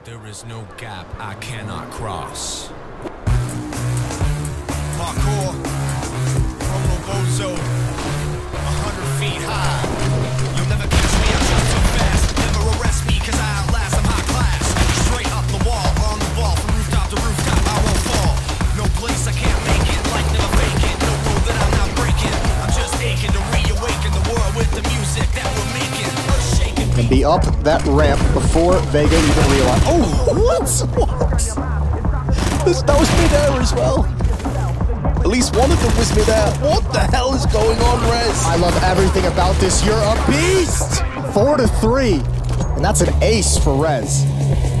There is no gap I cannot cross. Parkour, Romo Bozo, 100 feet high. You'll never catch me, I'm just too fast. Never arrest me, cause I outlast, I'm high class. Straight up the wall, on the ball, from rooftop to rooftop, I won't fall. No place I can't make it, like never vacant. No road that I'm not breaking. I'm just aching to reawaken the world with the music that we're making. Shaking. And be up that ramp before Vega even realized. Oh, what? That was mid-air as well. At least one of them was mid-air. What the hell is going on, Rez? I love everything about this. You're a beast! 4-3. And that's an ace for Rez.